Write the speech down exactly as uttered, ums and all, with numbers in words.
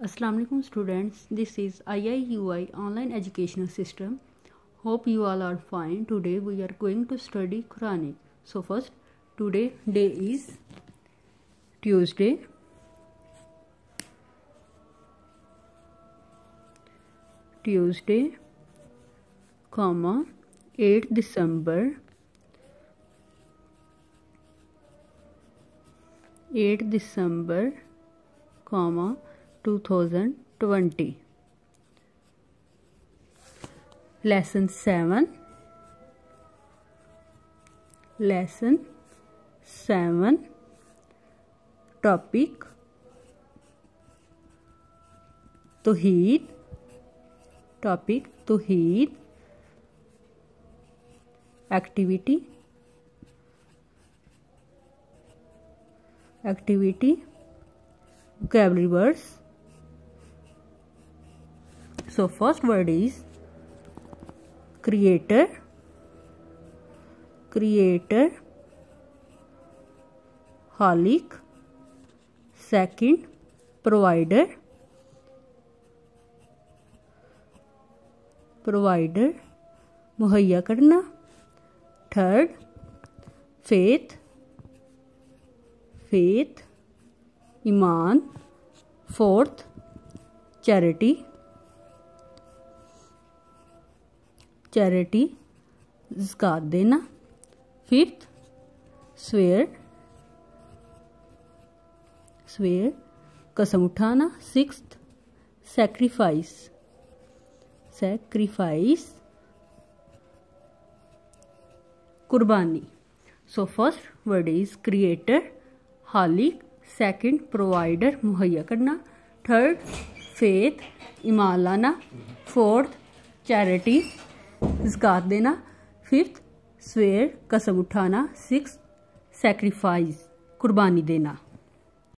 Assalamu alaikum students, this is I I U I online educational system. Hope you all are fine. Today we are going to study Quranic. So first, today day is Tuesday. Tuesday, comma, eighth December, eighth December, comma, two thousand twenty. Lesson seven. Lesson seven. Topic Tawheed. Topic Tawheed. Activity. Activity. Vocabulary words. So first word is creator. Creator. Khalik. Second, provider. Provider. मुहैया करना. Third, faith. Faith. ईमान. Fourth, charity. Charity. ज़कात देना. Fifth, swear. Swear. कसम उठाना. Sixth, sacrifice. Sacrifice. कुर्बानी. So first word is creator, Khaliq. Second, provider, मुहैया करना. Third, faith, ईमान लाना. Fourth, charity, ज़कात देना. Fifth, swear, कसम उठाना. Sixth, sacrifice, कुर्बानी देना.